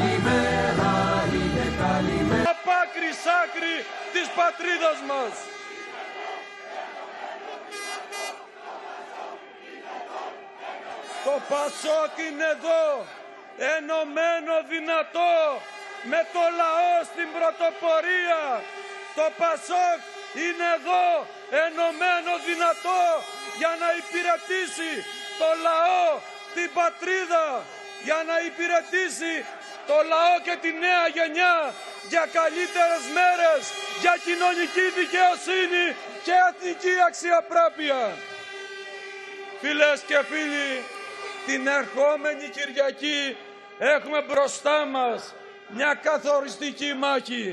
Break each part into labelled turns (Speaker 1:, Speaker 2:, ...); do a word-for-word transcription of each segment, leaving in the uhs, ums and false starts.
Speaker 1: καλημέρα, είναι καλημέρα.
Speaker 2: Από άκρη σ' άκρη της πατρίδας μας. Το Πασόκ είναι εδώ, ενωμένο δυνατό, με το λαό στην πρωτοπορία. Το Πασόκ είναι εδώ, ενωμένο δυνατό, για να υπηρετήσει το λαό, την πατρίδα, για να υπηρετήσει το λαό και τη νέα γενιά για καλύτερες μέρες, για κοινωνική δικαιοσύνη και εθνική αξιοπρέπεια. Φίλες και φίλοι, την ερχόμενη Κυριακή έχουμε μπροστά μας μια καθοριστική μάχη.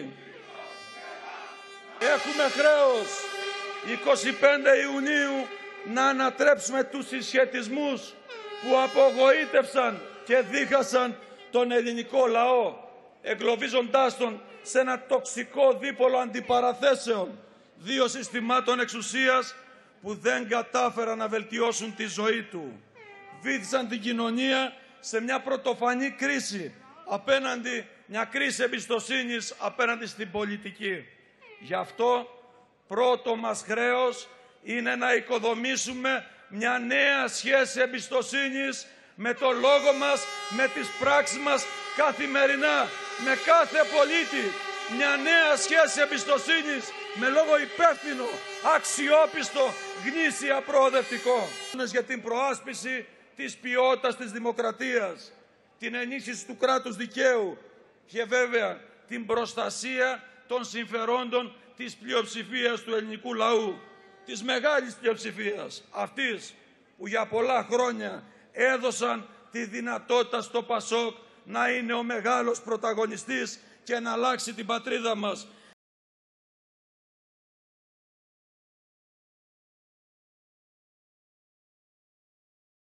Speaker 2: Έχουμε χρέος εικοστή πέμπτη Ιουνίου να ανατρέψουμε τους συσχετισμούς που απογοήτευσαν και δίχασαν τον ελληνικό λαό, εγκλωβίζοντάς τον σε ένα τοξικό δίπολο αντιπαραθέσεων δύο συστημάτων εξουσίας που δεν κατάφεραν να βελτιώσουν τη ζωή του. Βύθισαν την κοινωνία σε μια πρωτοφανή κρίση, απέναντι, μια κρίση εμπιστοσύνης απέναντι στην πολιτική. Γι' αυτό πρώτο μας χρέος είναι να οικοδομήσουμε μια νέα σχέση εμπιστοσύνης με το λόγο μας, με τις πράξεις μας καθημερινά, με κάθε πολίτη. Μια νέα σχέση εμπιστοσύνης με λόγο υπεύθυνο, αξιόπιστο, γνήσια προοδευτικό. Για την προάσπιση της ποιότητας της δημοκρατίας, την ενίσχυση του κράτους δικαίου και βέβαια την προστασία των συμφερόντων της πλειοψηφίας του ελληνικού λαού, της μεγάλης πλειοψηφίας, αυτής που για πολλά χρόνια έδωσαν τη δυνατότητα στο Πασόκ να είναι ο μεγάλος πρωταγωνιστής και να αλλάξει την πατρίδα μας